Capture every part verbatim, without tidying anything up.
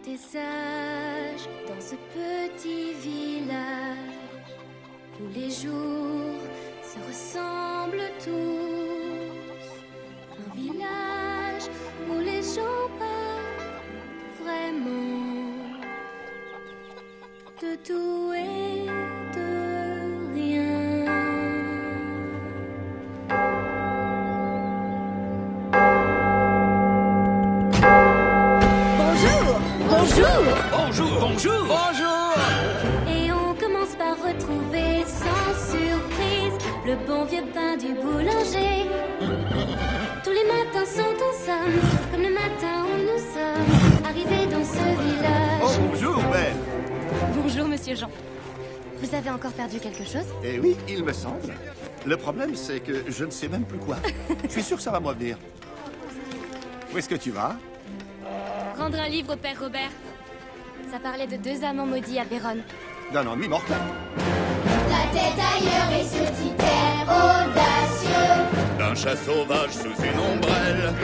Tout est sage dans ce petit village où les jours se ressemblent tous. Un village où les gens parlent vraiment de tout et de rien. Bonjour. Bonjour. Bonjour. Bonjour. Et on commence par retrouver sans surprise le bon vieux pain du boulanger. Tous les matins sont en somme, comme le matin où nous sommes arrivés dans ce village. Oh, bonjour, Belle. Bonjour, monsieur Jean. Vous avez encore perdu quelque chose? Eh oui, il me semble. Le problème, c'est que je ne sais même plus quoi. Je suis sûr que ça va me revenir. Où est-ce que tu vas? Rendre un livre au père Robert. Ça parlait de deux amants maudits à Vérone. D'un ennui mortel. La tête ailleurs et ce petit air audacieux. D'un chat sauvage sous une ombrelle.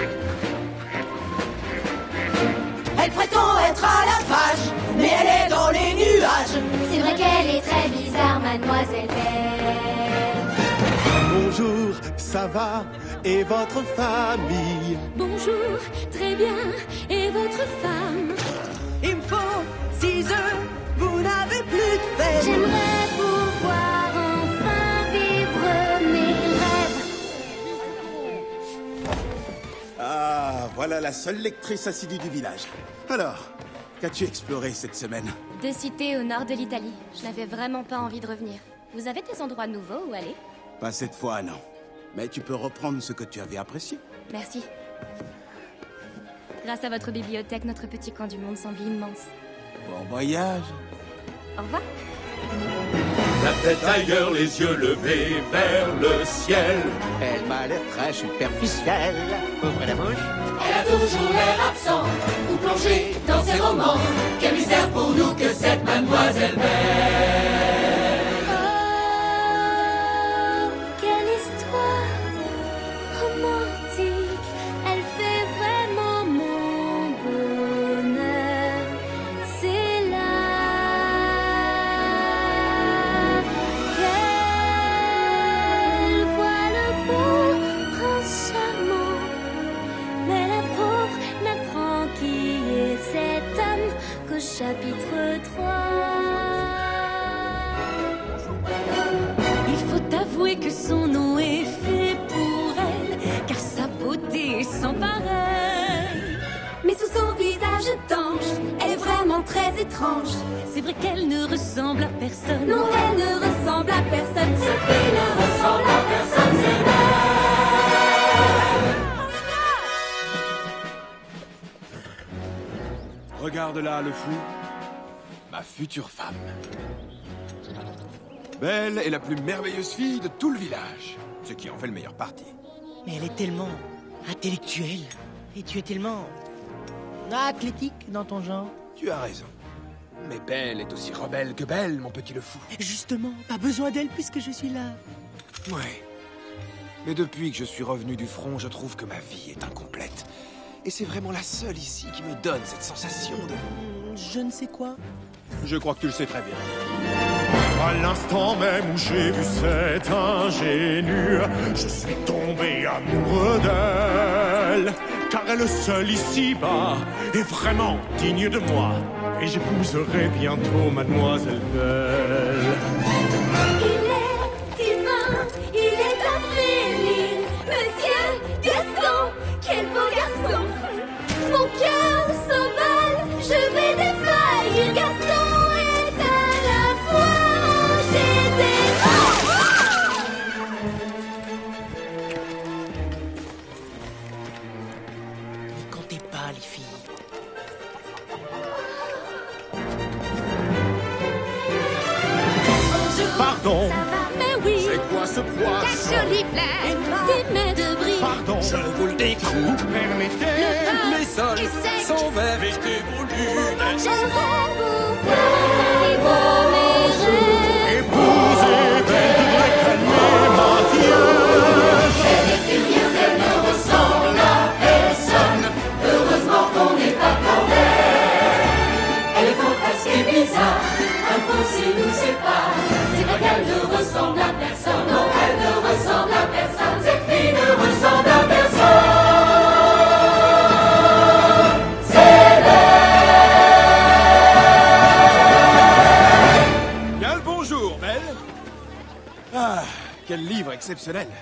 Elle prétend être à la page, mais elle est dans les nuages. C'est vrai qu'elle est très bizarre, mademoiselle Belle. Bonjour, ça va? Et votre famille? Bonjour, très bien. Et votre femme? Il me faut six œufs, vous n'avez plus de fête. J'aimerais pouvoir enfin vivre mes rêves. Ah, voilà la seule lectrice assidue du village. Alors, qu'as-tu exploré cette semaine? Deux cités au nord de l'Italie. Je n'avais vraiment pas envie de revenir. Vous avez des endroits nouveaux où aller? Pas cette fois, non. Mais tu peux reprendre ce que tu avais apprécié. Merci. Grâce à votre bibliothèque, notre petit coin du monde semble immense. Bon voyage. Au revoir. La tête ailleurs, les yeux levés vers le ciel. Elle m'a l'air très superficielle. Ouvrez la bouche. Elle a toujours l'air absent ou plongée dans ses romans. Quel mystère pour nous que cette mademoiselle Belle. Oh, quelle histoire romantique. Elle fait vraiment mon bonheur. C'est là qu'elle voit le beau prince charmant. Mais la pauvre n'apprend qui est cet homme qu'au chapitre trois. Il faut avouer que son nom est fait pour elle, car sa beauté est sans pareil. Mais sous son visage tanche, elle est vraiment très étrange. C'est vrai qu'elle ne ressemble à personne. Non, elle ne ressemble à personne. Ce qui ne ressemble à personne, c'est elle. Regarde là, le fou. Ma future femme. Belle est la plus merveilleuse fille de tout le village. Ce qui en fait le meilleur parti. Mais elle est tellement intellectuelle. Et tu es tellement athlétique dans ton genre. Tu as raison. Mais Belle est aussi rebelle que Belle, mon petit le fou. Justement, pas besoin d'elle puisque je suis là. Ouais. Mais depuis que je suis revenu du front, je trouve que ma vie est incomplète. Et c'est vraiment la seule ici qui me donne cette sensation de... Je ne sais quoi. Je crois que tu le sais très bien. À l'instant même où j'ai vu cette ingénue, je suis tombé amoureux d'elle. Car elle seule ici-bas est vraiment digne de moi. Et j'épouserai bientôt mademoiselle Belle. Il est divin, il est à frémir. Monsieur Gaston, quel beau garçon. Mon cœur s'emballe, je vais défaillir. Gaston est à la fois j'ai des... Ne comptez pas, les filles. Pardon, Ça va, mais oui, C'est quoi ce poisson? jolie blague, des mets de bris. pardon, Je vous le décroule. permettez. Les sols sont verts. Mettez vos lunettes. J'aimerais pouvoir vivre mes rêves. Épouser Belle devrait calmer ma fièvre. Elle est curieuse, elle ne ressemble à personne. Heureusement qu'on n'est pas comme elle. ce qui est bizarre, un fossé nous sépare. C'est vrai qu'elle ne ressemble à personne, non, elle ne ressemble à personne. Cette fille ne ressemble à personne. C'est Bien le bonjour, Belle. Ah, quel livre exceptionnel.